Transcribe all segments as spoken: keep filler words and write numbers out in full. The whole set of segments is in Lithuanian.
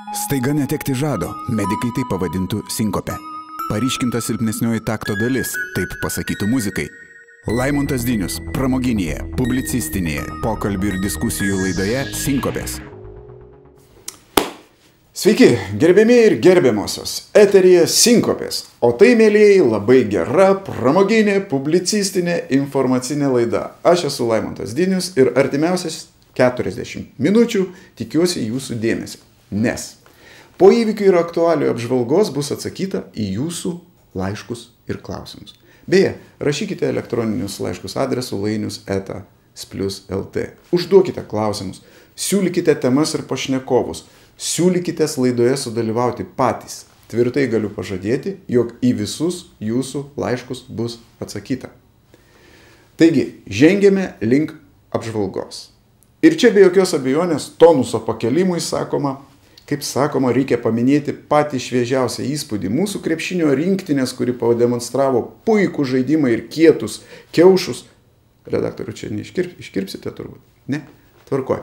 Staiga netekti žado, medikai tai pavadintų sinkope. Paryškinta silpnesnioji takto dalis, taip pasakytų muzikai. Laimontas Dinius, pramoginėje, publicistinėje, pokalbių ir diskusijų laidoje Sinkopės. Sveiki, gerbėmiai ir gerbiamosios, eteryje Sinkopės, o tai, mėlyjei, labai gera, pramoginė, publicistinė, informacinė laida. Aš esu Laimontas Dinius ir artimiausias keturiasdešimt minučių tikiuosi jūsų dėmesio, nes po įvykių ir aktualijų apžvalgos bus atsakyta į jūsų laiškus ir klausimus. Beje, rašykite elektroninius laiškus adresu lainius eta splius lt. Užduokite klausimus, siūlykite temas ir pašnekovus, siūlykitės laidoje sudalyvauti patys. Tvirtai galiu pažadėti, jog į visus jūsų laiškus bus atsakyta. Taigi, žengėme link apžvalgos. Ir čia be jokios abejonės tonuso pakelimui sakoma, kaip sakoma, reikia paminėti patį šviežiausią įspūdį mūsų krepšinio rinktinės, kuri pademonstravo puikų žaidimą ir kietus kiaušus. Redaktorių čia neiškirp, iškirpsite turbūt? Ne? Tvarkoj.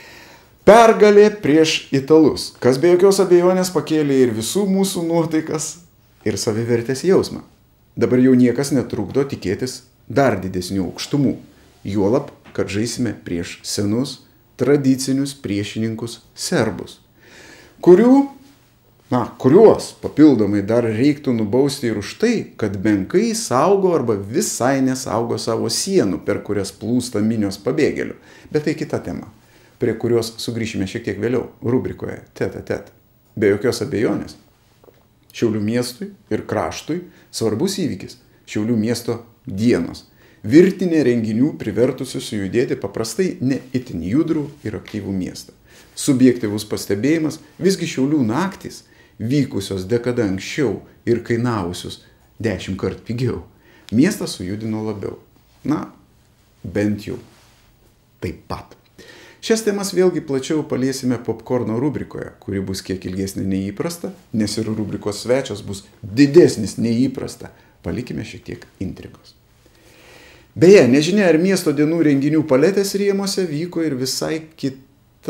Pergalė prieš italus, kas be jokios abejonės pakėlė ir visų mūsų nuotaikas ir savivertės jausmą. Dabar jau niekas netrukdo tikėtis dar didesnių aukštumų. Juolab, kad žaisime prieš senus, tradicinius priešininkus serbus, kurių, na, kuriuos papildomai dar reiktų nubausti ir už tai, kad menkai saugo arba visai nesaugo savo sienų, per kurias plūsta minios pabėgėlių. Bet tai kita tema, prie kurios sugrįšime šiek tiek vėliau, rubrikoje Tet a tet. Be jokios abejonės, Šiaulių miestui ir kraštui svarbus įvykis – Šiaulių miesto dienos. Virtinė renginių privertusių sujudėti paprastai ne itin judrų ir aktyvų miestą. Subjektyvus pastebėjimas, visgi Šiaulių naktys, vykusios dekada anksčiau ir kainavusius dešimt kart pigiau, miestą sujudino labiau. Na, bent jau taip pat. Šias temas vėlgi plačiau paliesime popkorno rubrikoje, kuri bus kiek ilgesnė nei įprasta, nes ir rubrikos svečias bus didesnis nei įprasta. Palikime šiek tiek intrigos. Beje, nežinia, ar miesto dienų renginių paletės rėmose vyko ir visai kita,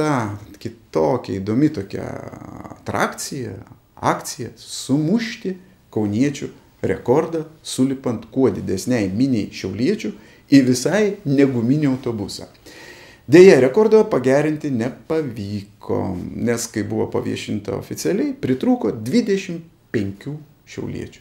kitokia įdomi tokia atrakcija, akcija sumušti kauniečių rekordą, sulipant kuo didesniai miniai šiauliečių į visai neguminį autobusą. Deja, rekordą pagerinti nepavyko, nes kai buvo paviešinta oficialiai, pritrūko dvidešimt penkių šiauliečių.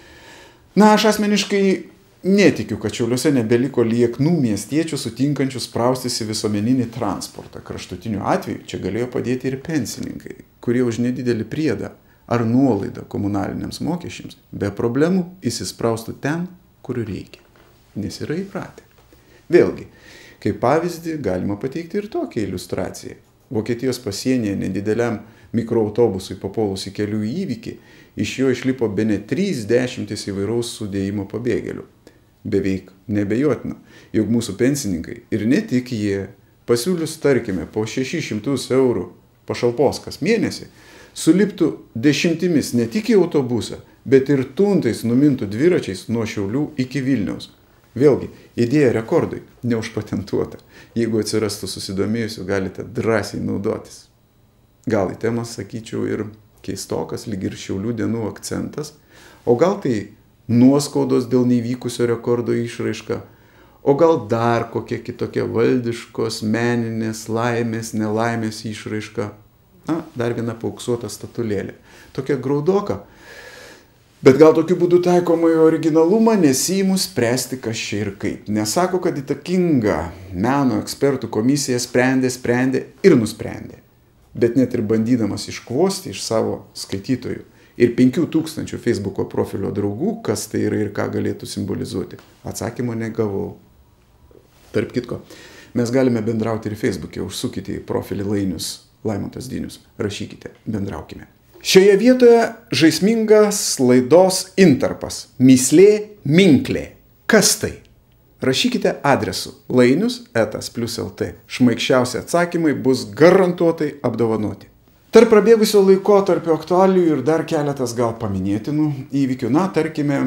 Na, aš asmeniškai netikiu, kad Šiauliuose nebeliko lieknų miestiečių sutinkančių spraustis į visuomeninį transportą. Kraštutiniu atveju čia galėjo padėti ir pensininkai, kurie už nedidelį priedą ar nuolaidą komunaliniams mokesčiams be problemų įsispraustų ten, kur reikia, nes yra įpratę. Vėlgi, kaip pavyzdį galima pateikti ir tokią iliustraciją. Vokietijos pasienyje nedideliam mikroautobusui papuolus į kelių įvykį, iš jo išlipo bene trys dešimtys įvairaus sudėjimo pabėgėlių. Beveik nebejotina, jog mūsų pensininkai ir ne tik jie pasiūlius, tarkime, po šešis šimtus eurų pašalpos kas mėnesį, suliptų dešimtimis ne tik į autobusą, bet ir tuntais numintų dviračiais nuo Šiaulių iki Vilniaus. Vėlgi, idėja rekordui neužpatentuota. Jeigu atsirastų susidomėjusių, galite drąsiai naudotis. Gal į temą sakyčiau ir keistokas, lyg ir Šiaulių dienų akcentas, o gal tai nuoskaudos dėl neįvykusio rekordo išraiška, o gal dar kokia kitokia valdiškos, meninės, laimės, nelaimės išraiška. Na, dar viena pauksuota statulėlė. Tokia graudoka, bet gal tokiu būdu taikoma į originalumą, nesiimu spręsti kas čia ir kaip. Nesako, kad įtakinga meno ekspertų komisija sprendė, sprendė ir nusprendė. Bet net ir bandydamas iškvosti iš savo skaitytojų ir penkių tūkstančių Facebooko profilio draugų, kas tai yra ir ką galėtų simbolizuoti, atsakymo negavau. Tarp kitko, mes galime bendrauti ir Facebook'e, užsukite į profilį Lainius Laimontas Dinius, rašykite, bendraukime. Šioje vietoje žaismingas laidos intarpas, mįslė, minklė. Kas tai? Rašykite adresu lainius eta splius lt. Šmaikščiausi atsakymai bus garantuotai apdovanoti. Tarp prabėgusio laikotarpio aktualijų ir dar keletas gal paminėtinų įvykių. Na, tarkime,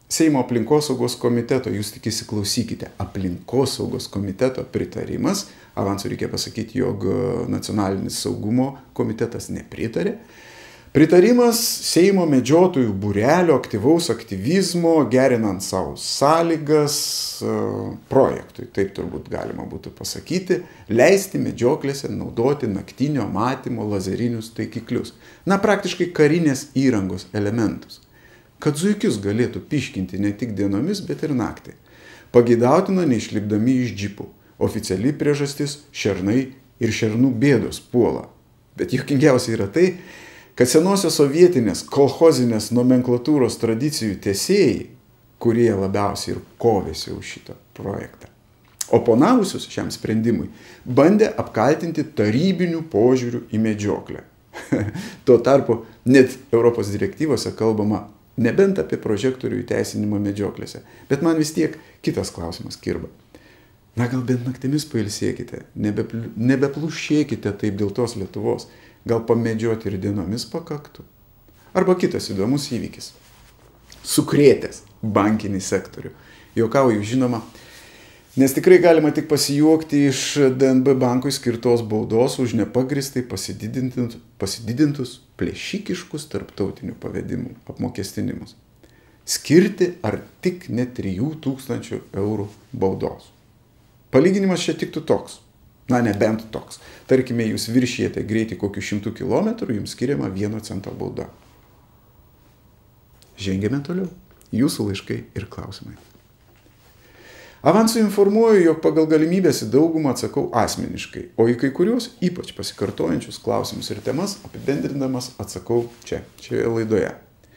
Seimo aplinkosaugos komiteto, jūs tik įsiklausykite, aplinkosaugos komiteto pritarimas, avansu reikia pasakyti, jog nacionalinis saugumo komitetas nepritarė, pritarimas Seimo medžiotojų būrelio aktyvaus aktyvizmo, gerinant savo sąlygas projektui, taip turbūt galima būtų pasakyti, leisti medžioklėse naudoti naktinio matymo lazerinius taikiklius, na praktiškai karinės įrangos elementus, kad zuikius galėtų piškinti ne tik dienomis, bet ir naktį. Pageidautina neišlipdami iš džipų. Oficiali priežastis – šernai ir šernų bėdos puola. Bet juokingiausia yra tai, kad senosios sovietinės kolchozinės nomenklatūros tradicijų tęsėjai, kurie labiausiai ir kovėsi už šitą projektą, oponavusius šiam sprendimui, bandė apkaltinti tarybinių požiūrių į medžioklę. Tuo tarpu net Europos direktyvose kalbama nebent apie prožektorių įteisinimą medžioklėse. Bet man vis tiek kitas klausimas kirba. Na gal bent naktimis pailsėkite, nebepl- nebeplušėkite taip dėl tos Lietuvos. Gal pamedžioti ir dienomis pakaktų. Arba kitas įdomus įvykis. Sukrėtęs bankinį sektorių. Juokauju, žinoma, nes tikrai galima tik pasijuokti iš D N B bankui skirtos baudos už nepagristai pasididintus, pasididintus plėšikiškus tarptautinių pavedimų apmokestinimus. Skirti ar tik ne trijų tūkstančių eurų baudos. Palyginimas čia tiktų toks. Na, nebent toks. Tarkime, jūs viršijate greitį kokių šimtų kilometrų, jums skiriama vieno cento bauda. Žengėme toliau. Jūsų laiškai ir klausimai. Avansu informuoju, jog pagal galimybės į daugumą atsakau asmeniškai, o į kai kuriuos ypač pasikartojančius klausimus ir temas apibendrindamas atsakau čia, šioje laidoje.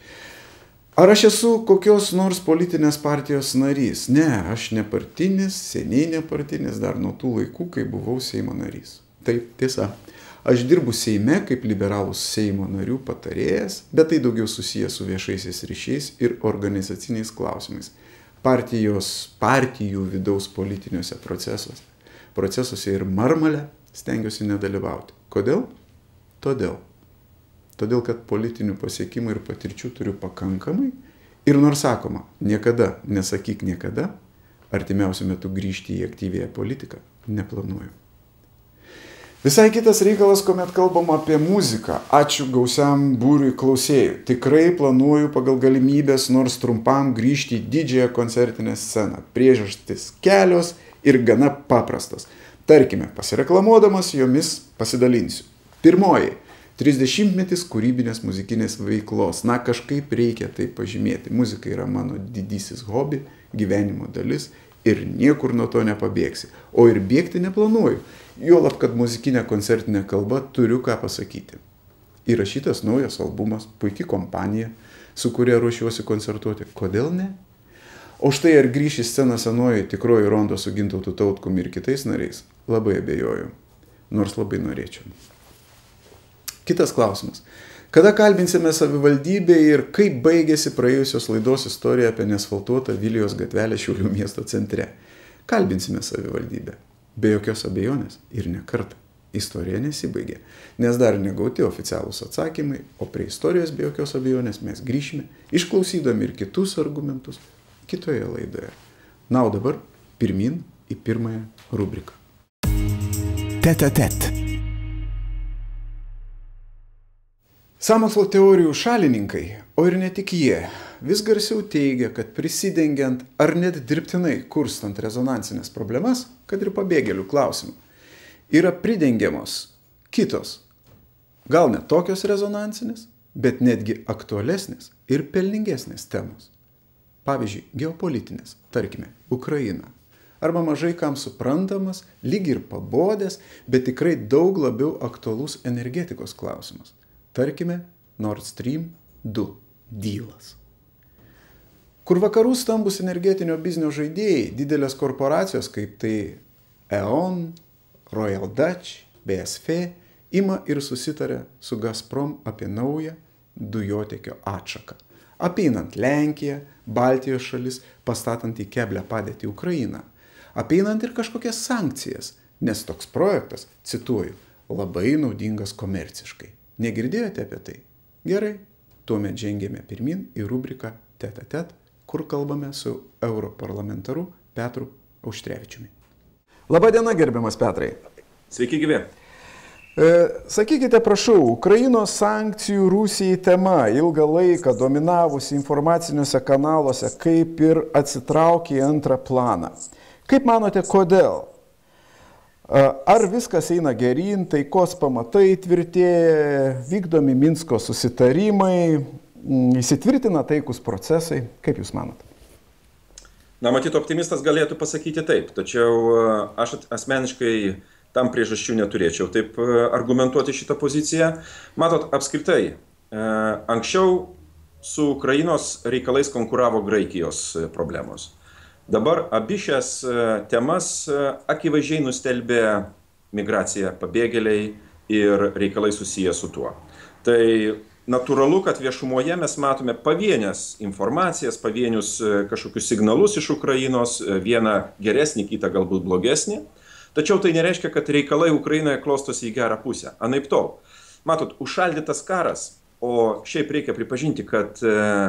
Ar aš esu kokios nors politinės partijos narys? Ne, aš nepartinis, seniai nepartinis, dar nuo tų laikų, kai buvau Seimo narys. Taip, tiesa. Aš dirbu Seime kaip liberalų Seimo narių patarėjas, bet tai daugiau susijęs su viešaisiais ryšiais ir organizaciniais klausimais. Partijos, partijų vidaus politiniuose procesuose. Procesuose ir marmale stengiuosi nedalyvauti. Kodėl? Todėl. Todėl, kad politinių pasiekimų ir patirčių turiu pakankamai ir nors sakoma, niekada, nesakyk niekada, artimiausiu metu grįžti į aktyviąją politiką neplanuoju. Visai kitas reikalas, kuomet kalbam apie muziką. Ačiū gausiam būriui klausėjų. Tikrai planuoju pagal galimybės nors trumpam grįžti į didžiąją koncertinę sceną. Priežastis kelios ir gana paprastos. Tarkime, pasireklamuodamas jomis pasidalinsiu. Pirmoji. trisdešimtmetis kūrybinės muzikinės veiklos. Na, kažkaip reikia tai pažymėti. Muzika yra mano didysis hobi, gyvenimo dalis ir niekur nuo to nepabėgsi. O ir bėgti neplanuoju. Juolab, kad muzikinė koncertinė kalba turiu ką pasakyti. Įrašytas naujas albumas, puiki kompanija, su kuria ruošiuosi koncertuoti. Kodėl ne? O štai ar grįš į sceną senoji tikroji Rondo su Gintautu Tautkumi ir kitais nariais? Labai abejoju. Nors labai norėčiau. Kitas klausimas. Kada kalbinsime savivaldybę ir kaip baigėsi praėjusios laidos istorija apie neasfaltuotą Vilijos gatvelę Šiaulių miesto centre? Kalbinsime savivaldybę. Be jokios abejonės ir ne kartą. Istorija nesibaigė, nes dar negauti oficialūs atsakymai, o prie istorijos be jokios abejonės mes grįšime, išklausydami ir kitus argumentus kitoje laidoje. Na, o dabar pirmin į pirmąją rubriką. Tet-a-tet. Sąmokslo teorijų šalininkai, o ir ne tik jie, vis garsiau teigia, kad prisidengiant ar net dirbtinai kurstant rezonansinės problemas, kad ir pabėgėlių klausimų, yra pridengiamos kitos, gal ne tokios rezonansinės, bet netgi aktualesnės ir pelningesnės temos. Pavyzdžiui, geopolitinės, tarkime, Ukraina. Arba mažai kam suprantamas, lyg ir pabodęs, bet tikrai daug labiau aktualus energetikos klausimas. Tarkime, Nord Stream du dylas. Kur vakarų stambus energetinio biznio žaidėjai, didelės korporacijos kaip tai E O N, Royal Dutch, B S F, ima ir susitarė su Gazprom apie naują dujotiekio atšaką. Apeinant Lenkiją, Baltijos šalis, pastatant į keblią padėtį Ukrainą. Apeinant ir kažkokias sankcijas, nes toks projektas, cituoju, labai naudingas komerciškai. Negirdėjote apie tai? Gerai, tuomet žengėme pirmin į rubriką Tet-a-tet, kur kalbame su europarlamentaru Petru Auštrevičiumi. Labadiena, gerbiamas Petrai. Sveiki, gyvi. E, sakykite, prašau, Ukrainos sankcijų Rusijai tema ilgą laiką dominavusi informaciniuose kanaluose, kaip ir atsitraukė į antrą planą. Kaip manote, kodėl? Ar viskas eina geryn, taikos pamatai tvirtėja, vykdomi Minsko susitarimai, įsitvirtina taikus procesai? Kaip Jūs manote? Na, matyt, optimistas galėtų pasakyti taip, tačiau aš asmeniškai tam priežasčių neturėčiau taip argumentuoti šitą poziciją. Matot, apskritai, anksčiau su Ukrainos reikalais konkuravo Graikijos problemos. Dabar abi šias temas akivaizdžiai nustelbė migracija, pabėgėliai ir reikalai susiję su tuo. Tai natūralu, kad viešumoje mes matome pavienės informacijas, pavienius kažkokius signalus iš Ukrainos, vieną geresnį, kitą galbūt blogesnį. Tačiau tai nereiškia, kad reikalai Ukrainoje klostosi į gerą pusę. Anaip tol. Matot, užšaldytas karas, o šiaip reikia pripažinti, kad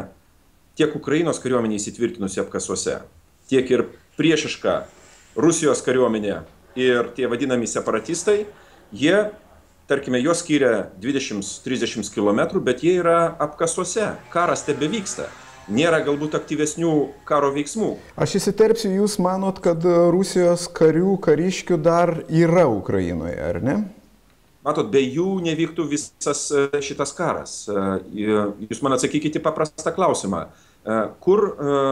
tiek Ukrainos kariuomenė įsitvirtinusi apkasuose, tiek ir priešiška Rusijos kariuomenė ir tie vadinami separatistai, jie, tarkime, jos skiria dvidešimt trisdešimt kilometrų, bet jie yra apkasuose, karas tebevyksta, nėra galbūt aktyvesnių karo veiksmų. Aš įsiterpsiu, Jūs manot, kad Rusijos karių, kariškių dar yra Ukrainoje, ar ne? Matot, be jų nevyktų visas šitas karas. Jūs man atsakykite paprastą klausimą. Kur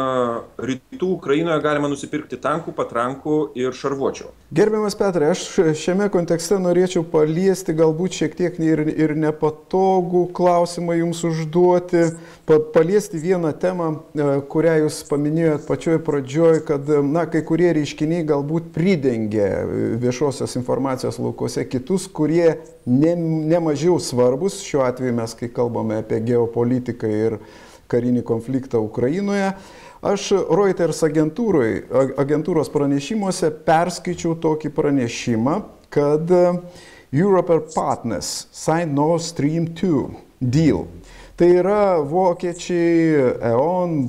rytų Ukrainoje galima nusipirkti tankų, patrankų ir šarvuočių? Gerbiamas Petrai, aš šiame kontekste norėčiau paliesti galbūt šiek tiek ir, ir nepatogų klausimą Jums užduoti, paliesti vieną temą, kurią Jūs paminėjot pačioj pradžioj, kad na, kai kurie reiškiniai galbūt pridengia viešosios informacijos laukuose kitus, kurie ne, ne mažiau svarbus, šiuo atveju mes, kai kalbame apie geopolitiką ir karinį konfliktą Ukrainoje. Aš Reuters agentūros pranešimuose perskaičiau tokį pranešimą, kad European Partners signed Nord Stream two deal. Tai yra vokiečiai, E O N,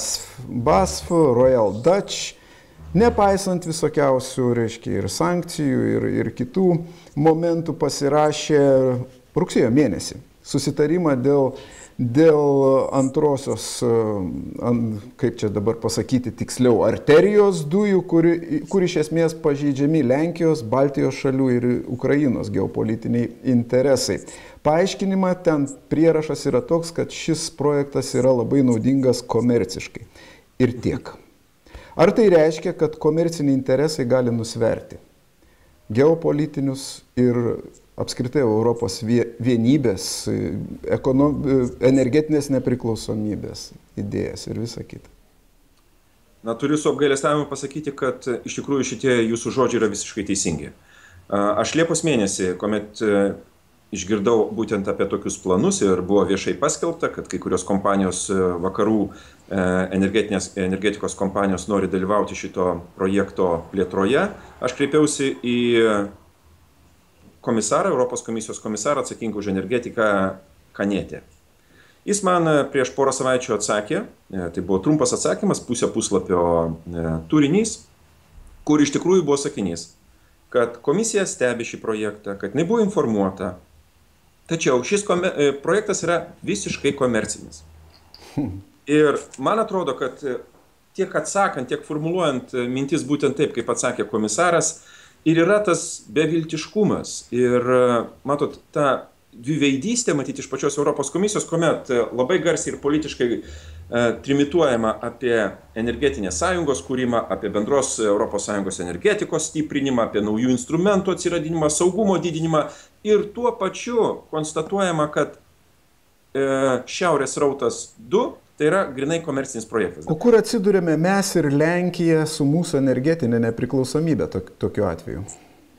B A S F, Royal Dutch, nepaisant visokiausių, reiškia, ir sankcijų, ir, ir kitų momentų pasirašė rugsėjo mėnesį susitarimą dėl dėl antrosios, kaip čia dabar pasakyti tiksliau, arterijos dujų, kur, kur iš esmės pažeidžiami Lenkijos, Baltijos šalių ir Ukrainos geopolitiniai interesai. Paaiškinimą ten prierašas yra toks, kad šis projektas yra labai naudingas komerciškai. Ir tiek. Ar tai reiškia, kad komerciniai interesai gali nusverti geopolitinius ir apskritai Europos vienybės, ekonom, energetinės nepriklausomybės idėjas ir visa kita? Na, turiu su apgailestavimu pasakyti, kad iš tikrųjų šitie jūsų žodžiai yra visiškai teisingi. Aš Liepos mėnesį, kuomet išgirdau būtent apie tokius planus ir buvo viešai paskelbta, kad kai kurios kompanijos, vakarų energetikos kompanijos nori dalyvauti šito projekto plėtroje, aš kreipiausi į komisarą, Europos komisijos komisarą atsakingą už energetiką Kanėtę. Jis man prieš porą savaičių atsakė, tai buvo trumpas atsakymas, pusė puslapio turinys, kur iš tikrųjų buvo sakinys, kad komisija stebi šį projektą, kad jinai buvo informuota, tačiau šis projektas yra visiškai komercinis. Ir man atrodo, kad tiek atsakant, tiek formuluojant mintis būtent taip, kaip atsakė komisaras, ir yra tas beviltiškumas. Ir, matot, ta dviveidystė, matyti iš pačios Europos komisijos, kuomet labai garsiai ir politiškai e, trimituojama apie energetinės sąjungos kūrimą, apie bendros Europos Sąjungos energetikos stiprinimą, apie naujų instrumentų atsiradinimą, saugumo didinimą ir tuo pačiu konstatuojama, kad e, Šiaurės rautas du tai yra grinai komercinis projektas. O kur atsidurėme mes ir Lenkija su mūsų energetinė nepriklausomybė tok, tokiu atveju?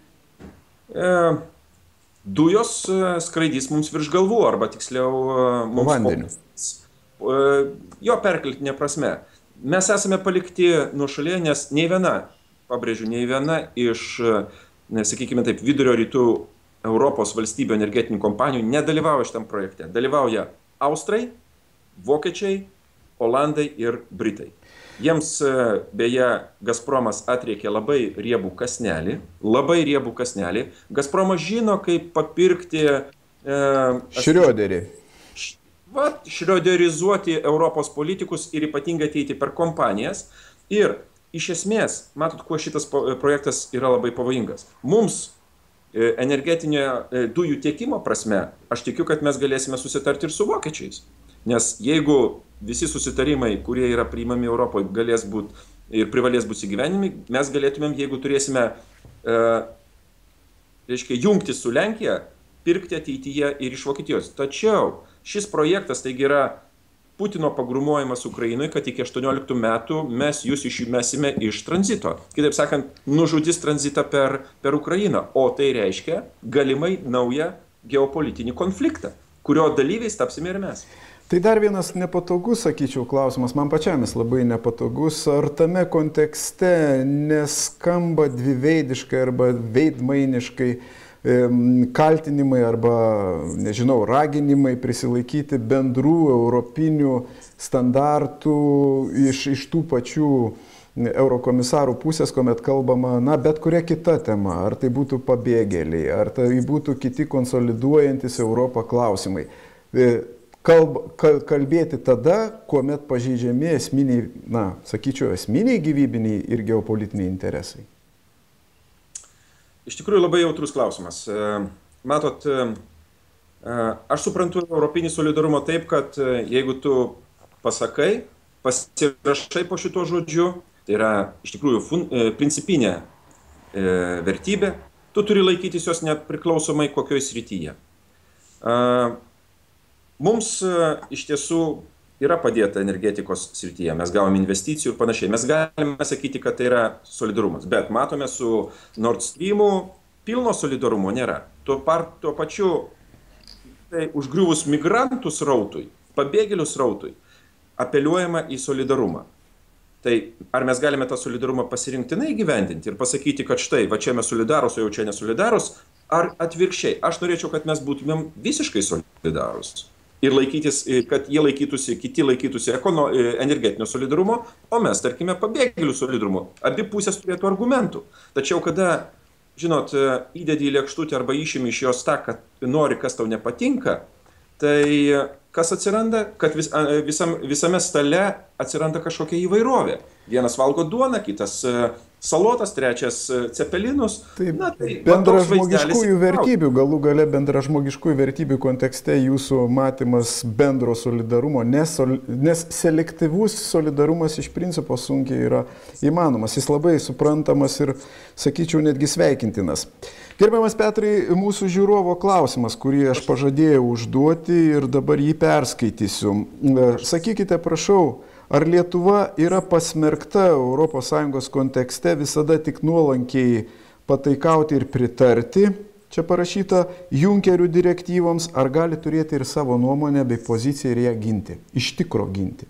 E, dujos skraidys mums virš galvų, arba tiksliau mums vandeniu. E, jo perkeltinė prasme. Mes esame palikti nuošalėje, nes nei viena, pabrėžiu, nei viena iš, sakykime taip, vidurio rytų Europos valstybių energetinių kompanijų nedalyvauja šitam projekte. Dalyvauja Austrai, Vokiečiai Olandai ir Britai. Jiems beje Gazpromas atriekė labai riebų kasnelį, labai riebų kasnelį. Gazpromas žino, kaip papirkti... E, Šrioderį. Va, šrioderizuoti Europos politikus ir ypatingai ateiti per kompanijas. Ir iš esmės, matot, kuo šitas projektas yra labai pavojingas. Mums energetinio dujų tiekimo prasme, aš tikiu, kad mes galėsime susitarti ir su vokiečiais. Nes jeigu visi susitarimai, kurie yra priimami Europoje, galės būti ir privalės būti įgyvenimi, mes galėtumėm, jeigu turėsime, e, reiškia, jungti su Lenkija, pirkti ateityje ir iš Vokietijos. Tačiau šis projektas, taigi yra Putino pagrūmojimas Ukrainoje, kad iki aštuonioliktų metų mes jūs išmesime iš tranzito. Kitaip sakant, nužudys tranzitą per, per Ukrainą. O tai reiškia galimai naują geopolitinį konfliktą, kurio dalyviais tapsime ir mes. Tai dar vienas nepatogus, sakyčiau, klausimas, man pačiam jis labai nepatogus. Ar tame kontekste neskamba dviveidiškai arba veidmainiškai kaltinimai arba, nežinau, raginimai prisilaikyti bendrų europinių standartų iš, iš tų pačių eurokomisarų pusės, kuomet kalbama, na, bet kuria kita tema, ar tai būtų pabėgėliai, ar tai būtų kiti konsoliduojantis Europą klausimai. Kalb, kalbėti tada, kuomet pažeidžiami esminiai, na, sakyčiau, esminiai gyvybiniai ir geopolitiniai interesai. Iš tikrųjų labai jautrus klausimas. Matot, aš suprantu europinį solidarumą taip, kad jeigu tu pasakai, pasirašai po šito žodžiu, tai yra iš tikrųjų fun, principinė vertybė, tu turi laikytis jos nepriklausomai kokioj srityje. Mums iš tiesų yra padėta energetikos srityje, mes gavom investicijų ir panašiai. Mes galime sakyti, kad tai yra solidarumas, bet matome su Nord Streamu pilno solidarumo nėra. Tuo, par, tuo pačiu tai užgriuvus migrantų srautui, pabėgėlių srautui, apeliuojama į solidarumą. Tai ar mes galime tą solidarumą pasirinktinai gyvendinti ir pasakyti, kad štai, va čia mes solidarus, o jau čia nesolidarus, ar atvirkščiai? Aš norėčiau, kad mes būtumėm visiškai solidarus. Ir laikytis, kad jie laikytųsi, kiti laikytųsi ekono, energetinio solidarumo, o mes, tarkime, pabėgėlių solidarumo. Abi pusės turėtų argumentų. Tačiau, kada, žinot, įdedi į lėkštutę arba išimi iš jos tą, kad nori, kas tau nepatinka, tai kas atsiranda? Kad vis, visam, visame stale atsiranda kažkokia įvairovė. Vienas valgo duoną, kitas salotas, trečias cepelinus. Taip, Na, tai bendražmogiškųjų vertybių, galų gale bendražmogiškųjų vertybių kontekste jūsų matymas bendro solidarumo, nes, nes selektyvus solidarumas iš principo sunkiai yra įmanomas. Jis labai suprantamas ir, sakyčiau, netgi sveikintinas. Gerbiamas Petrai, mūsų žiūrovo klausimas, kurį aš pažadėjau užduoti ir dabar jį perskaitysiu. Sakykite, prašau, ar Lietuva yra pasmerkta Europos Sąjungos kontekste visada tik nuolankiai pataikauti ir pritarti, čia parašyta, Junkerių direktyvoms, ar gali turėti ir savo nuomonę bei poziciją ir ją ginti, iš tikro ginti?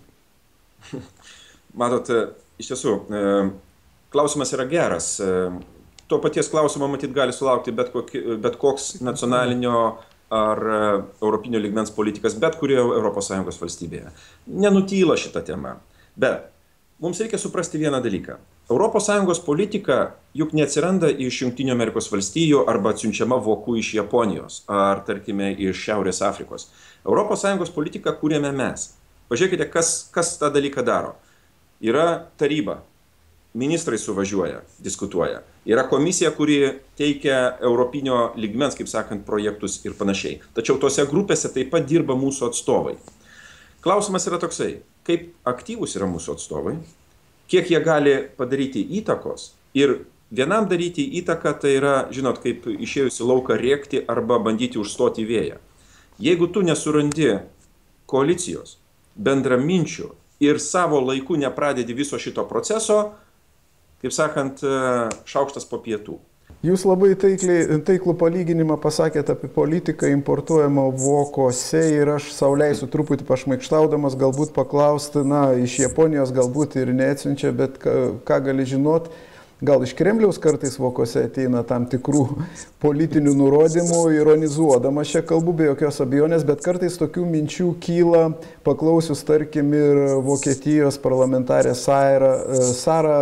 Matot, iš tiesų, klausimas yra geras. To paties klausimo matyt gali sulaukti bet, koki, bet koks nacionalinio ar europinio lygmens politikas, bet kurioje Europos Sąjungos valstybėje. Nenutyla šitą temą. Bet mums reikia suprasti vieną dalyką. Europos Sąjungos politika juk neatsiranda iš Jungtinių Amerikos valstijų arba atsiunčiama vokų iš Japonijos ar, tarkime, iš Šiaurės Afrikos. Europos Sąjungos politiką kūrėme mes. Pažiūrėkite, kas, kas tą dalyką daro. Yra taryba. Ministrai suvažiuoja, diskutuoja. Yra komisija, kuri teikia europinio lygmens, kaip sakant, projektus ir panašiai. Tačiau tose grupėse taip pat dirba mūsų atstovai. Klausimas yra toksai, kaip aktyvūs yra mūsų atstovai, kiek jie gali padaryti įtakos ir vienam daryti įtaką tai yra, žinot, kaip išėjus į lauką rėkti arba bandyti užstoti vėją. Jeigu tu nesurandi koalicijos, bendraminčių ir savo laiku nepradedi viso šito proceso, kaip sakant, šaukštas po pietų. Jūs labai taikliai, taiklų palyginimą pasakėte apie politiką importuojamą vokose ir aš sau leisiu truputį pašmaikštaudamas galbūt paklausti, na, iš Japonijos galbūt ir neatsiunčia, bet ką, ką gali žinot, gal iš Kremliaus kartais vokose ateina tam tikrų politinių nurodymų, ironizuodamas šią kalbų be jokios abejonės, bet kartais tokių minčių kyla, paklausius tarkim ir Vokietijos parlamentarė Sara, Sara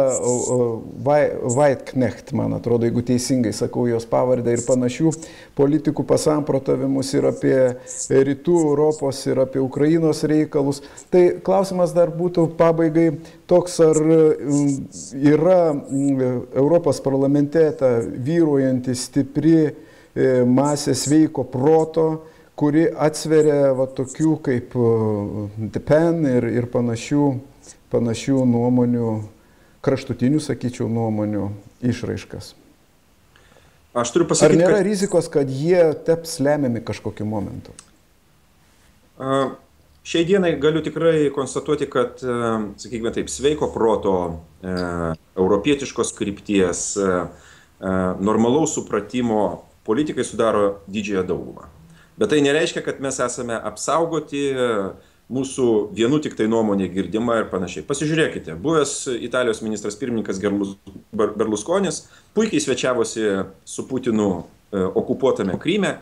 Weitknecht, man atrodo, jeigu teisingai sakau jos pavardę, ir panašių politikų pasamprotavimus ir apie rytų Europos, ir apie Ukrainos reikalus. Tai klausimas dar būtų pabaigai toks, ar yra Europos parlamente ta vyruojanti stipri masė sveiko proto, kuri atsveria va, tokių kaip Le Pen ir, ir panašių, panašių nuomonių, kraštutinių, sakyčiau, nuomonių išraiškas. Aš turiu pasakyti, ar nėra kad... rizikos, kad jie taps lemiami kažkokiu momentu? Uh, šiai dienai galiu tikrai konstatuoti, kad, uh, sakykime taip, sveiko proto, uh, europietiškos krypties, uh, uh, normalaus supratimo politikai sudaro didžiąją daugumą. Bet tai nereiškia, kad mes esame apsaugoti, uh, mūsų vienų tik tai nuomonė girdima ir panašiai. Pasižiūrėkite, buvęs Italijos ministras pirmininkas Berlusconis puikiai svečiavosi su Putinu e, okupuotame Kryme,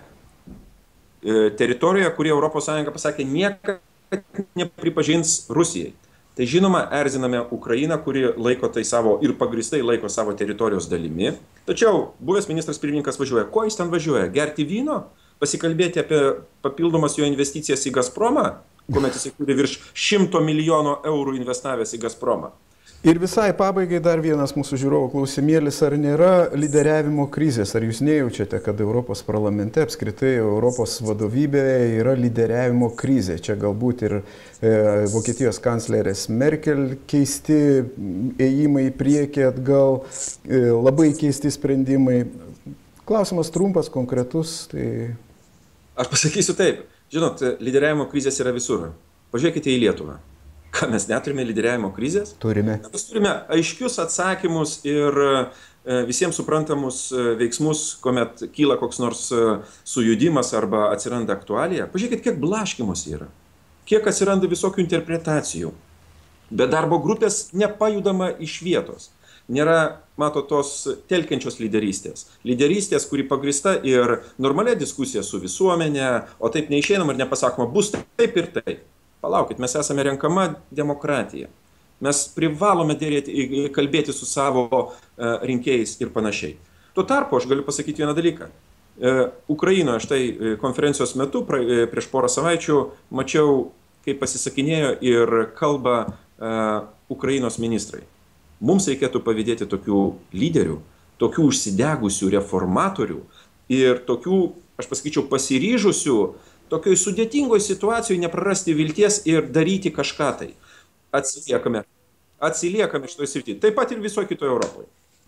e, teritorijoje, kurie Europos Sąjunga pasakė, niekada nepripažins Rusijai. Tai žinoma, erziname Ukrainą, kuri laiko tai savo ir pagristai laiko savo teritorijos dalimi. Tačiau buvęs ministras pirmininkas važiuoja. Ko jis ten važiuoja? Gerti vyno? Pasikalbėti apie papildomas jo investicijas į Gazpromą? Kuomet jis turi virš šimto milijono eurų investavęs į Gazpromą. Ir visai pabaigai dar vienas mūsų žiūrovų klausimėlis, ar nėra lyderiavimo krizės, ar jūs nejaučiate, kad Europos parlamente, apskritai Europos vadovybėje yra lyderiavimo krizė? Čia galbūt ir e, Vokietijos kanclerės Merkel keisti ėjimai į priekį atgal, e, labai keisti sprendimai. Klausimas trumpas, konkretus. Tai... Aš pasakysiu taip. Žinot, lyderiavimo krizės yra visur. Pažiūrėkite į Lietuvą. Ką, mes neturime lyderiavimo krizės? Turime. Mes turime aiškius atsakymus ir visiems suprantamus veiksmus, kuomet kyla koks nors sujudimas arba atsiranda aktualija. Pažiūrėkite, kiek blaškymus yra. Kiek atsiranda visokių interpretacijų. Be darbo grupės nepajudama iš vietos. Nėra, mato, tos telkiančios lyderystės. Lyderystės, kuri pagrįsta ir normalia diskusija su visuomenė, o taip neišeinama ir nepasakoma, bus taip ir taip. Palaukit, mes esame renkama demokratija. Mes privalome dėrėti, kalbėti su savo rinkėjais ir panašiai. Tuo tarpu aš galiu pasakyti vieną dalyką. Ukrainoje štai konferencijos metu prieš porą savaičių mačiau, kaip pasisakinėjo ir kalba Ukrainos ministrai. Mums reikėtų pavydėti tokių lyderių, tokių užsidegusių reformatorių ir tokių, aš pasakyčiau, pasiryžusių tokioj sudėtingoj situacijoje neprarasti vilties ir daryti kažką tai. Atsiliekame. Atsiliekame šitoje srityje. Taip pat ir visoje kitoje Europoje.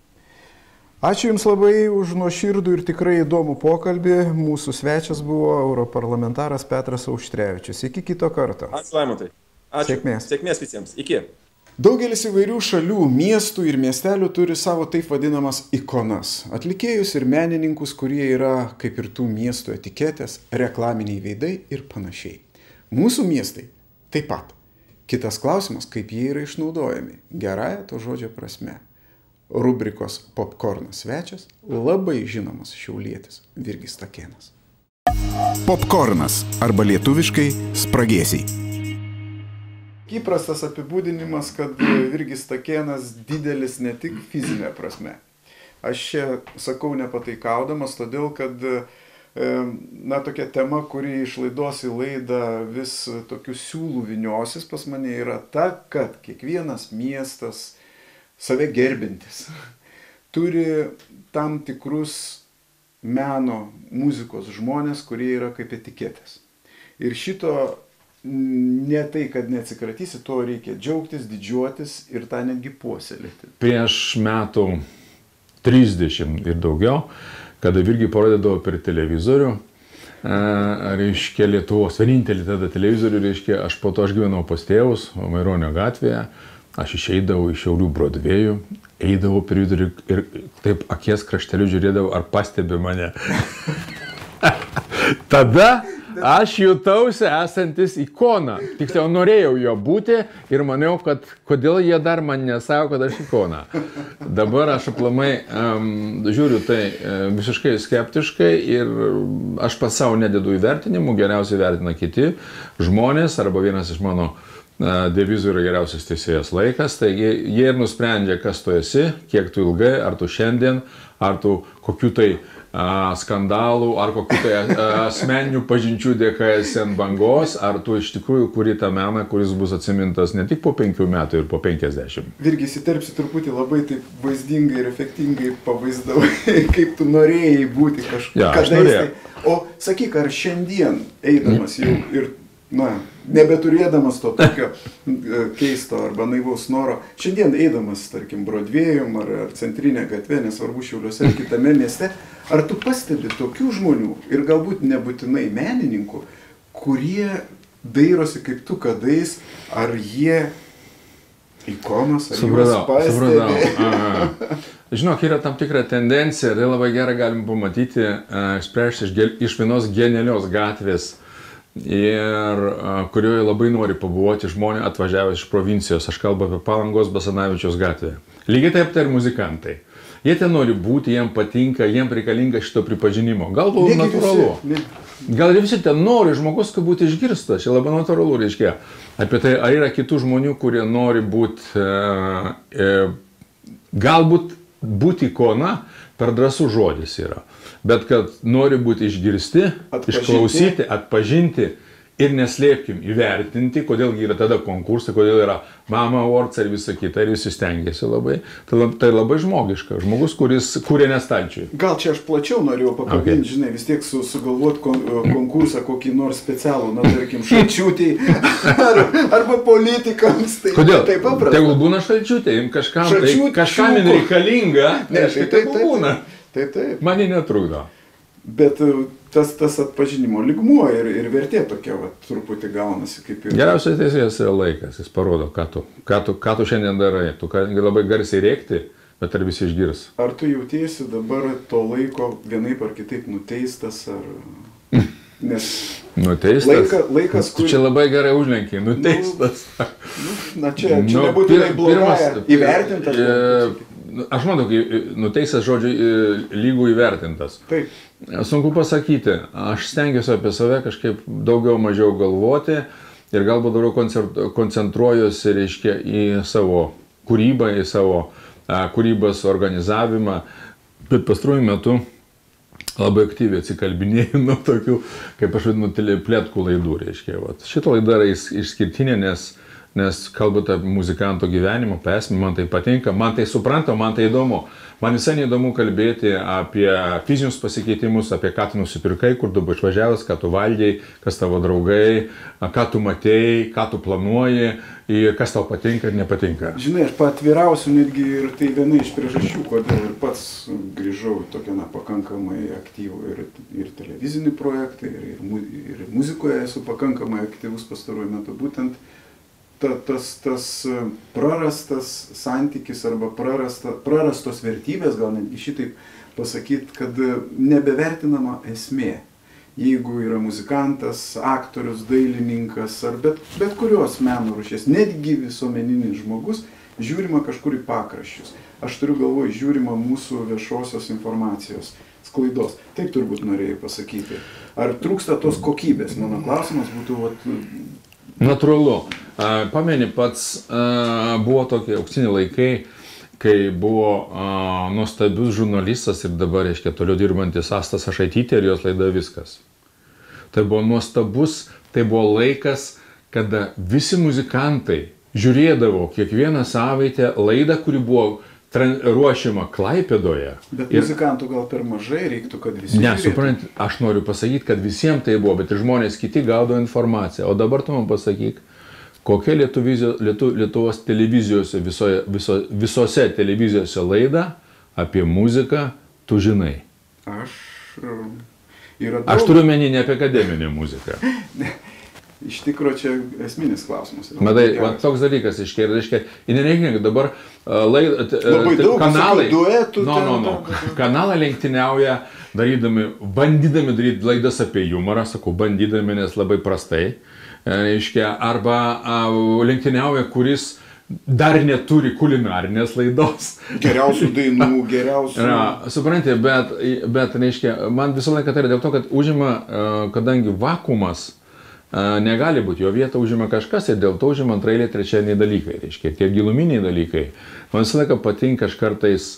Ačiū Jums labai už nuoširdų ir tikrai įdomų pokalbį. Mūsų svečias buvo europarlamentaras Petras Auštrevičius. Iki kito karto. Ačiū, Laimontai. Ačiū. Sėkmės. Sėkmės visiems. Iki. Daugelis įvairių šalių, miestų ir miestelių turi savo taip vadinamas ikonas. Atlikėjus ir menininkus, kurie yra kaip ir tų miestų etiketės, reklaminiai veidai ir panašiai. Mūsų miestai taip pat. Kitas klausimas, kaip jie yra išnaudojami. Gerąja to žodžio prasme. Rubrikos Popkornas svečias labai žinomas šiaulietis Virgis Stakėnas. Popkornas arba lietuviškai spragėsiai. Įprastas apibūdinimas, kad Virgis Stakėnas didelis ne tik fizinė prasme. Aš čia sakau nepataikaudamas, todėl kad na, tokia tema, kuri iš laidos į laidą vis tokių siūlų viniosis pas mane, yra ta, kad kiekvienas miestas save gerbintis turi tam tikrus meno, muzikos žmonės, kurie yra kaip etiketės. Ir šito ne tai, kad neatsikratysi, to reikia džiaugtis, didžiuotis ir tą netgi puoselėti. Prieš metų trisdešimt ir daugiau, kada Virgį parodydavo per televizorių, reiškia Lietuvos, vienintelį tada televizorių, reiškia, aš po to aš gyvenau pas tėvus, Maironio gatvėje, aš išeidavau iš Šiaulių Brodvėjų, eidavau per vidurį ir taip akies krašteliu žiūrėdavau, ar pastebi mane. Tada aš jutausi esantis ikona. Tiksliau, norėjau jo būti ir maniau, kad kodėl jie dar man nesako, kad aš ikona. Dabar aš aplamai um, žiūriu tai um, visiškai skeptiškai ir aš pats savo nededu įvertinimų, geriausiai vertina kiti žmonės arba vienas iš mano devizų yra geriausias teisėjas laikas, taigi jie ir nusprendžia, kas tu esi, kiek tu ilgai, ar tu šiandien, ar tu kokių tai a, skandalų, ar kokių tai a, asmeninių pažinčių dėka esi ant bangos, ar tu iš tikrųjų kuri tą meną, kuris bus atsimintas ne tik po penkių metų ir po penkiasdešimt. Virgi, įsiterpsi truputį labai taip vaizdingai ir efektingai pavaizdavai, kaip tu norėjai būti kažkur. Ja, aš norėjau. Tai, o sakyk, ar šiandien eidamas jau ir na, nebeturėdamas to tokio keisto arba naivaus noro, šiandien eidamas, tarkim, Brodvėjum ar, ar centrinė gatvė, nesvarbu Šiauliuose ar kitame mieste, ar tu pastebi tokių žmonių ir galbūt nebūtinai menininkų, kurie dairosi kaip tu kadais, ar jie ikonos, ar supratau, juos pastebi? Supratau. Žinok, yra tam tikra tendencija, tai labai gerai galim pamatyti, išspręsti iš, iš vienos genialios gatvės, ir kurioje labai nori pabuvoti žmonės atvažiavę iš provincijos. Aš kalbu apie Palangos Basanavičiaus gatvę. Lygiai taip tai ir muzikantai. Jie ten nori būti, jiems patinka, jiems reikalinga šito pripažinimo. Galbūt natūralu. Gal ir visi ten nori žmogus, kad būti išgirstas. Čia labai natūralu, reiškia. Apie tai, ar yra kitų žmonių, kurie nori būti, e, e, galbūt būti ikona, per drąsų žodis yra. Bet kad nori būti išgirsti, atpažinti. Išklausyti, atpažinti ir neslėpkim, įvertinti, kodėl yra tada konkursai, kodėl yra Mama Awards ir visa kita, ir visi stengiasi labai. Tai, tai labai žmogiška, žmogus, kuris kūrė nestalčiui. Gal čia aš plačiau norėjau pakabinti, okay. Žinai, vis tiek su, sugalvot kon, konkursą kokį nors specialų, na, tarkim, Šalčiūtei ar, arba politikams. Tai, kodėl? Tai paprasta. Tegul būna Šalčiūtei, kažkam, tai, kažkam reikalinga, ne, tai tegul būna. Taip, taip. Man jį netrukdo. Bet tas, tas atpažinimo lygmuo ir, ir vertė tokia, va, truputį gaunasi kaip ir... Geriausias teisėjas yra laikas, jis parodo, ką tu, ką tu, ką tu šiandien darai. Tu gali labai garsiai rėkti, bet ar visi išgirs. Ar tu jautiesi dabar to laiko vienaip ar kitaip nuteistas, ar... Nes... Nuteistas? Laika, laikas, kur... Tu čia labai gerai užlenkiai, nuteistas. Nu, na čia, čia nu, nebūtinai blogąją, įvertintas. E, Aš manau, nuteistas žodžiu lygų įvertintas. Taip. Sunku pasakyti. Aš stengiuosi apie save kažkaip daugiau mažiau galvoti ir galbūt daugiau koncentruojuosi, reiškia, į savo kūrybą, į savo kūrybos organizavimą. Bet pastaruoju metu labai aktyviai atsikalbinėjau nuo tokių, kaip aš vadinu, plėtkų laidų, reiškia. Vat. Šita laida yra išskirtinė, nes nes kalbant apie muzikanto gyvenimą, apie esmę, man tai patinka, man tai supranta, man tai įdomu. Man visai neįdomu kalbėti apie fizinius pasikeitimus, apie ką tu nusipirkai, kur tu buvai išvažiavęs, ką tu valgiai, kas tavo draugai, ką tu matei, ką tu planuoji ir kas tau patinka ir nepatinka. Žinai, aš paatvirausiu netgi ir tai viena iš priežasčių, kodėl ir pats grįžau tokia na, pakankamai aktyvų ir, ir televizinį projektą, ir, ir, ir muzikoje esu pakankamai aktyvus pastaruoju metu, būtent Ta, tas, tas prarastas santykis arba prarasta, prarastos vertybės, gal netgi šitaip pasakyti, kad nebevertinama esmė. Jeigu yra muzikantas, aktorius, dailininkas ar bet, bet kurios meno rūšies, netgi visuomeninis žmogus, žiūrima kažkur į pakraščius. Aš turiu galvoj, žiūrima mūsų viešosios informacijos sklaidos. Taip turbūt norėjai pasakyti. Ar trūksta tos kokybės? Mano klausimas būtų... Vat, natūralu. Pameni, pats buvo tokie auksiniai laikai, kai buvo nuostabius žurnalistas ir dabar, reiškia, toliau dirbantis Asta Sašaitytė ir jos laida Viskas. Tai buvo nuostabus, tai buvo laikas, kada visi muzikantai žiūrėdavo kiekvieną savaitę laidą, kuri buvo ruošiama Klaipėdoje. Bet ir... muzikantų gal per mažai reiktų, kad visi... Ne, suprant, aš noriu pasakyti, kad visiems tai buvo, bet ir žmonės kiti gaudo informaciją. O dabar tu man pasakyk, kokia Lietuvizio, Lietu, Lietuvos televizijose, visoje, viso, visose televizijose laida apie muziką tu žinai. Aš... Yra daug... Aš turiu menį ne apie akademinę muziką. iš tikrųjų čia esminis klausimas. Matai, va, toks dalykas iškėlė, reiškia, ir nereikia, kad dabar uh, lai, uh, labai daug kanalai, duetų. No, no, no. Kanalai lenktyniauja, darydami, bandydami daryti laidas apie humorą, sakau, bandydami, nes labai prastai, reiškia, arba uh, lenktyniauja, kuris dar neturi kulinarinės laidos. Geriausių dainų, geriausių. Ja, suprantate, bet, bet reiškia, man visą laiką tai yra dėl to, kad užima, kadangi vakuumas negali būti, jo vietą užima kažkas ir dėl to užima antrailiai, trečiailiai dalykai, reiškia, tie giluminiai dalykai. Man visą laiką patinka kartais,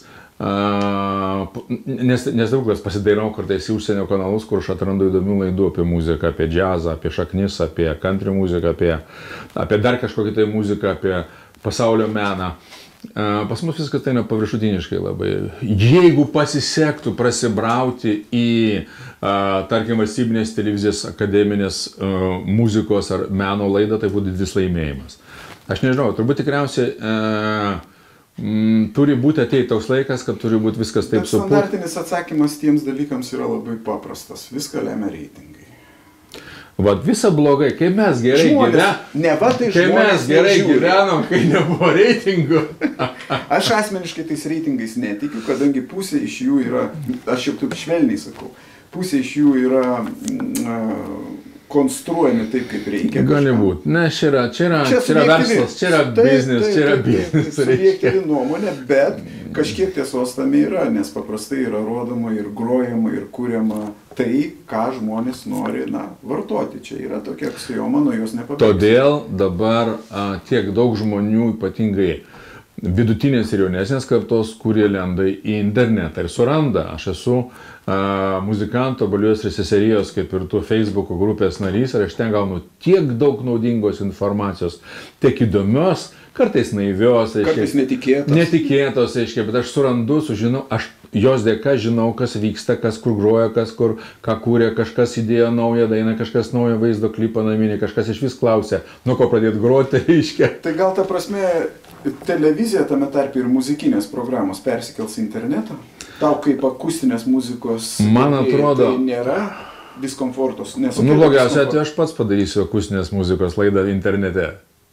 nes, nes dauglas pasidairau kartais į užsienio kanalus, kur aš atrandu įdomių laidų apie muziką, apie džiazą, apie šaknis, apie country muziką, apie, apie dar kažkokią tai muziką, apie pasaulio meną. Pas mus viskas tai paviršutiniškai labai. Jeigu pasisektų prasibrauti į, tarkim, valstybinės televizijos akademinės muzikos ar meno laidą, tai būtų didelis laimėjimas. Aš nežinau, turbūt tikriausiai m, turi būti ateiti toks laikas, kad turi būti viskas taip supuota. Standartinis atsakymas tiems dalykams yra labai paprastas. Viską lemia reitingai. Vat visa blogai, kai mes gerai gyvenom, tai kai mes gerai gyvenom, kai nebuvo reitingų. Aš asmeniškai tais reitingais netikiu, kadangi pusė iš jų yra, aš jau taip švelniai sakau, pusė iš jų yra mm, konstruojami taip, kaip reikia. Gali būti. Ne, čia yra, čia yra, čia yra verslas, čia yra biznis, čia yra biznis. Subjektyvi nuomonė, bet kažkiek tiesos tame yra, nes paprastai yra rodoma ir grojama, ir kuriama tai, ką žmonės nori, na, vartoti. Čia yra tokia aksioma, nuo jos nepabėgsi. Todėl dabar a, tiek daug žmonių, ypatingai vidutinės ir jaunesnės kartos, kurie lenda į internetą ir suranda. Aš esu a, muzikanto Balijos ir seserijos, kaip ir tu, Facebook'o grupės narys, ir aš ten gaunu tiek daug naudingos informacijos, tiek įdomios, kartais naivios, kartais netikėtos. Netikėtos, aiškiai, bet aš surandu, sužinau, aš jos dėka žinau, kas vyksta, kas kur groja, kas kur, ką kūrė, kažkas įdėjo naują dainą, kažkas naują vaizdo klipą naminį, kažkas iš vis klausė, nuo ko pradėti groti, aiškiai. Tai gal ta prasme, televizija tame tarp ir muzikinės programos persikels į internetą? Tau kaip akustinės muzikos man atrodo, tai nėra diskomfortos? Nu, blogiausia, tai aš pats padarysiu akustinės muzikos laidą internete.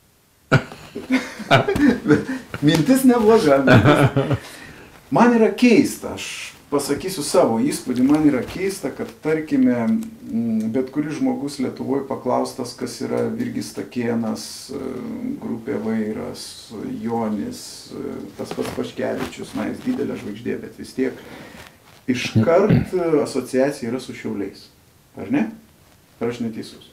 Mintis nebloga. Mintis. Man yra keista, aš pasakysiu savo įspūdį, man yra keista, kad tarkime, bet kuris žmogus Lietuvoje paklaustas, kas yra Virgis Stakėnas, grupė Vairas, Jonis, tas pats Paškevičius, na, jis didelė žvaigždė, bet vis tiek iškart asociacija yra su Šiauliais. Ar ne? Ar aš neteisus?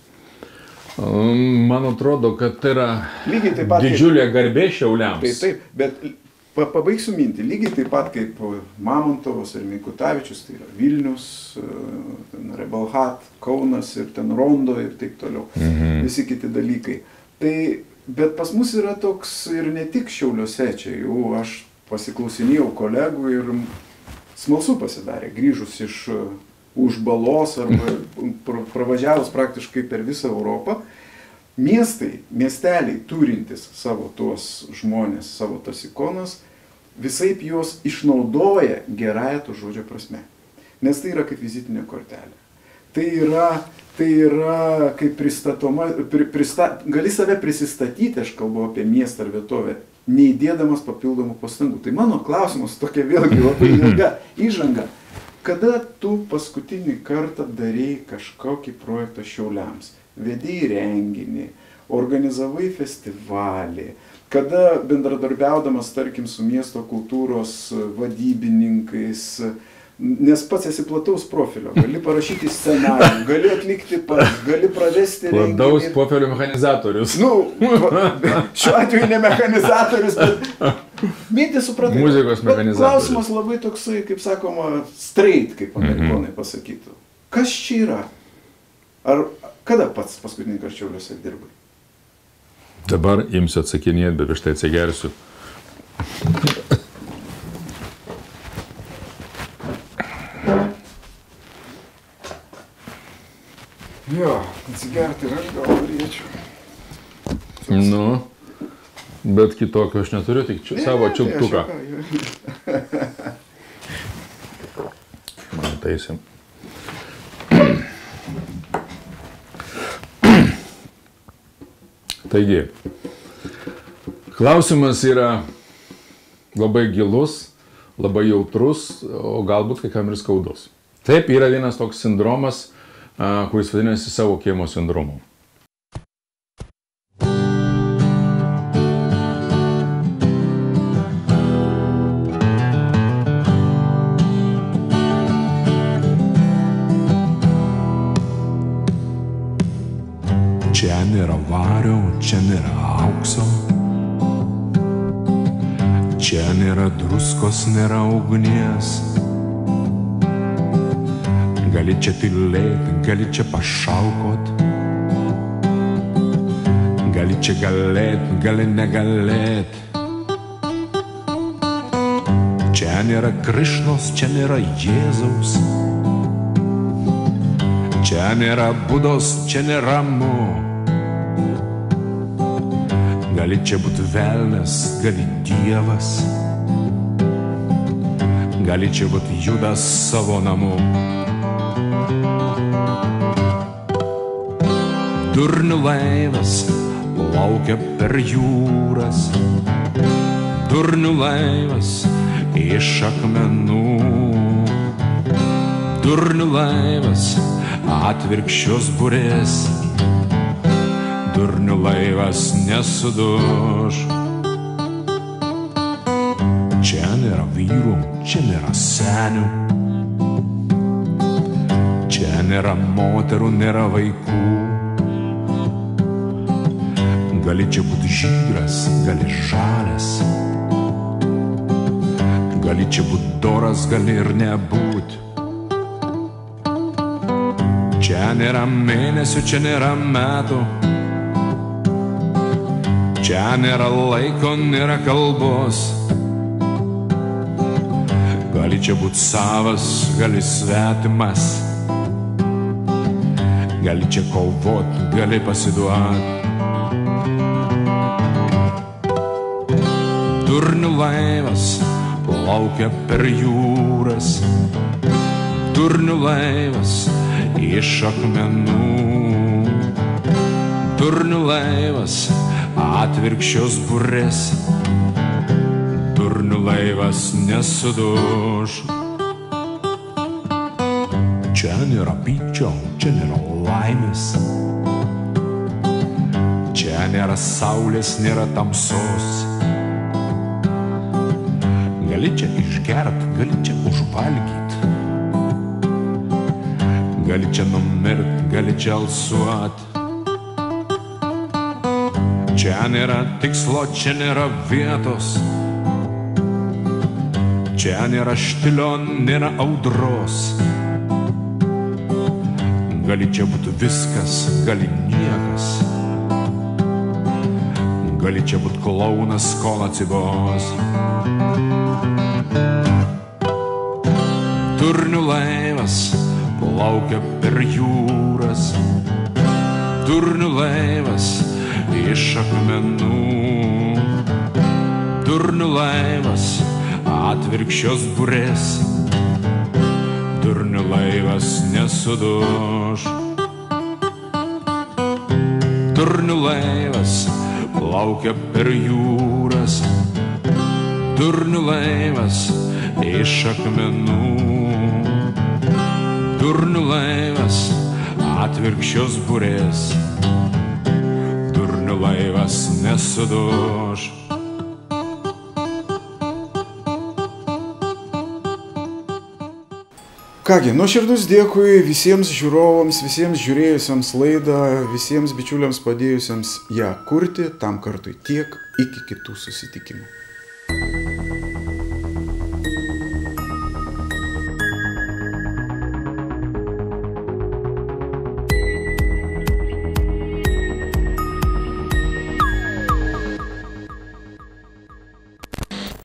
Man atrodo, kad tai yra pat, didžiulė garbė Šiauliams. Taip, taip, bet pabaigsiu mintį. Lygiai taip pat kaip Mamontovas ir Mikutavičius, tai yra Vilnius, Rebelhat, Kaunas ir ten Rondo ir taip toliau. Mhm. Visi kiti dalykai. Tai, bet pas mus yra toks ir ne tik Šiauliuose, čia jau aš pasiklausinėjau kolegų ir smalsu pasidarė, grįžus iš už balos arba pravažiavus praktiškai per visą Europą. Miestai, miesteliai turintys savo tuos žmonės, savo tas ikonas, visaip juos išnaudoja gerąją to žodžio prasme. Nes tai yra kaip vizitinė kortelė. Tai yra, tai yra kaip pristatoma, pri, prista, gali save prisistatyti, aš kalbu apie miestą ar vietovę, neįdėdamas papildomų pastangų. Tai mano klausimas tokia vėlgi labai ilga įžanga. Kada tu paskutinį kartą darei kažkokį projektą Šiauliams? Vedėjai renginį, organizavai festivalį, kada bendradarbiaudamas, tarkim, su miesto kultūros vadybininkais, nes pats esi plataus profilio, gali parašyti scenarijų, gali atlikti pats, gali pravesti renginį. Plataus profilio mechanizatorius. Nu, šiuo atveju ne mechanizatorius, bet mintį supratai. Muzikos mechanizatorius. Klausimas labai toksai, kaip sakoma, straight, kaip amerikonai pasakytų. Kas čia yra? Ar kada pats paskutinį kartą Šiauliuose dirbai? Dabar imsiu atsakinėti, bet prieš tai atsigersiu. Jo, atsigerti ir aš gal norėčiau. Nu, bet kitokio aš neturiu, tik čia, savo čiulptuką. Man taisim. Taigi, klausimas yra labai gilus, labai jautrus, o galbūt kai kam ir skaudus. Taip, yra vienas toks sindromas, kuris vadinasi savo kiemo sindromu. Čia nėra vario, čia nėra aukso, čia nėra druskos, nėra ugnies. Gali čia tylėt, gali čia pašaukot, gali čia galėt, gali negalėt. Čia nėra Krišnos, čia nėra Jėzaus, čia nėra Budos, čia nėra Ramu. Gali čia būti velnias, gali Dievas, gali čia būti Judas savo namu. Durnių laivas plaukia per jūras, durnių laivas iš akmenų, durnių laivas atvirkščios burės, durnių laivas nesuduš. Čia nėra vyrų, čia nėra senių, čia nėra moterų, nėra vaikų. Gali čia būti žydras, gali žalias, gali čia būti doras, gali ir nebūt. Čia nėra mėnesių, čia nėra metų, čia nėra laiko, nėra kalbos. Gali čia būti savas, gali svetimas, gali čia kovot, gali pasiduot. Durnių laivas plaukia per jūras, durnių laivas iš akmenų, durnių laivas atvirkščios burės, durnių laivas nesuduš. Čia nėra pykčio, čia nėra laimės, čia nėra saulės, nėra tamsos. Gali čia išgert, gali čia užvalgyt, gali čia numirt, gali čia alsuot. Čia nėra tikslo, čia nėra vietos, čia nėra štilio, nėra audros. Gali čia būti viskas, gali niekas, gali čia būti klaunas, kol atsibos. Durnių laivas plaukia per jūras, durnių laivas iš akmenų, durnių laivas atvirkščios burės, durnių laivas nesuduš. Durnių laivas plaukia per jūras, durnių laivas iš akmenų, durnių laivas atvirkščios burės, durnių laivas nesuduš. Kągi, nuoširdus dėkui visiems žiūrovams, visiems žiūrėjusiems laidą, visiems bičiuliams padėjusiems ją kurti, tam kartui tiek, iki kitų susitikimų.